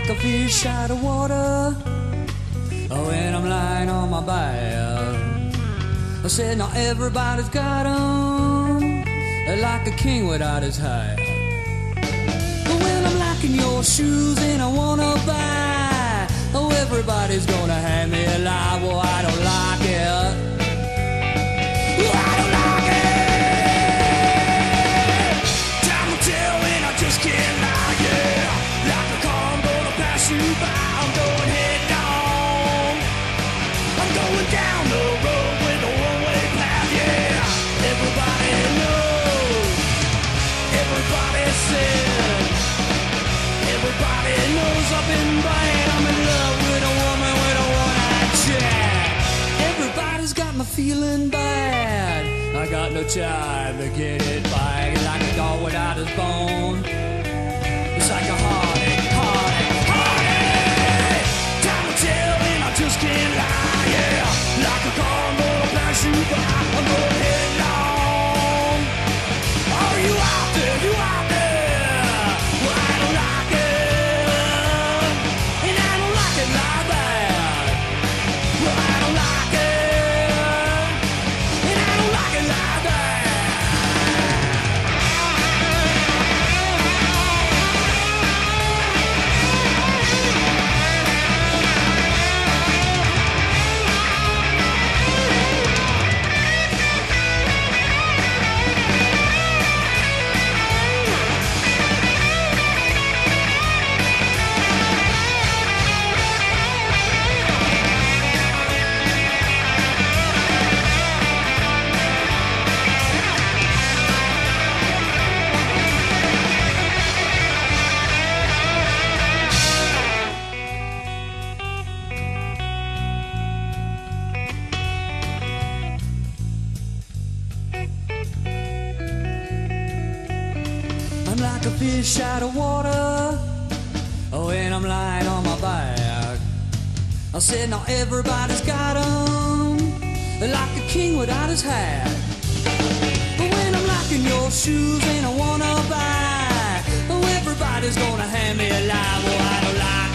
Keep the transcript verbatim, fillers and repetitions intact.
like a fish out of water. Oh, when I'm lying on my back, I said not everybody's got 'em, like a king without his hat. But when I'm lacking your shoes and I wanna buy, oh, everybody's gonna hand me a lie. Well, I don't like it. Well, I don't like it. Time will tell and I just can't lie, yeah. Like a car, I'm gonna pass you by. I'm going head on. I'm going down the road with a one-way path, yeah. Everybody knows. Everybody says. Everybody knows I've been bad. I'm in love with a woman with a one-eyed chat. Everybody's got me feeling bad. I got no time to get it back. Like a dog without his bone. It's like a heartache, heartache, heartache. Time will tell and I just can't lie, yeah. Like a car, I'm gonna pass you by. I'm going headlong. Are you out there? You out there? Well, I don't like it, and I don't like it like that. Well, I don't like it, and I don't like it like that. I'm like a fish out of water. Oh, and I'm lying on my back. I said not everybody's got 'em, like a king without his hat. But when I'm lacking your shoes and I wanna buy, oh, everybody's gonna hand me a lie. Well, I don't like